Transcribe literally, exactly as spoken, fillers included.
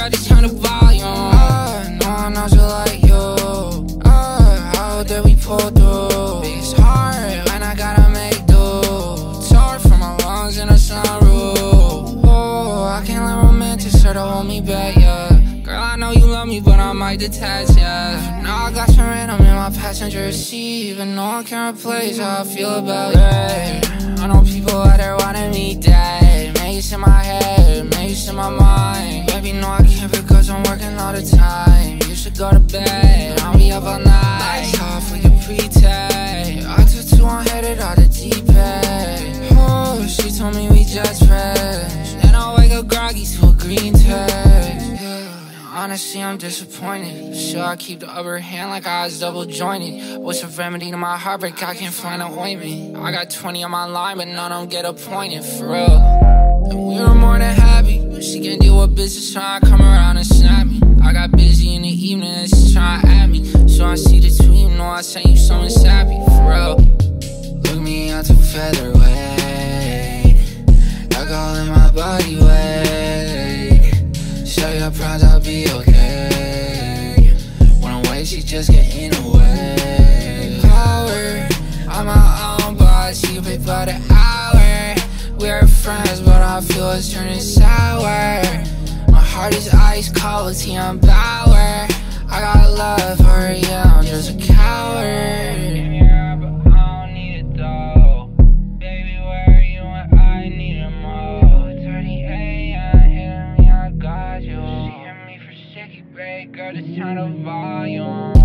girl, just turn the volume. Uh, no one knows you like you. Uh, how did we pull through? It's hard when I gotta make do. It's hard for my lungs in a sunroof. Oh, I can't let romantic start to hold me back, yeah. Girl, I know you love me, but I might detach, yeah. Now I got some random in my passenger seat, even no one can replace how I feel about it. I know people out there wanting me dead. Maybe it's in my head, maybe it's in my mind. Baby, no, I can't because I'm working all the time. You should go to bed, I'll be up all night. Lights off, we can pretend. I took two, I'm headed out the deep end. Oh, she told me we just friends. Then I wake up groggy to a green text. Honestly, I'm disappointed. Sure, I keep the upper hand like I was double jointed. What's a remedy to my heartbreak? I can't find an ointment. I got twenty on my line, but none of them get appointed, for real. And we were more than happy, but she can't deal with business trying to come around and snap me. I got busy in the evening and she's trying to at me. So I see the tweet, you know I sent you something sappy, for real. Look me out to featherweight. Alcohol in my body weight. Show your pride, I'll be okay. When I'm away, she just get in the way. Power, I'm my own boss, you pay by the hour. We're friends, but I feel it's turning sour. My heart is ice cold, tea on power. I got love for her, yeah, I'm just a coward. Girl, just turn the volume.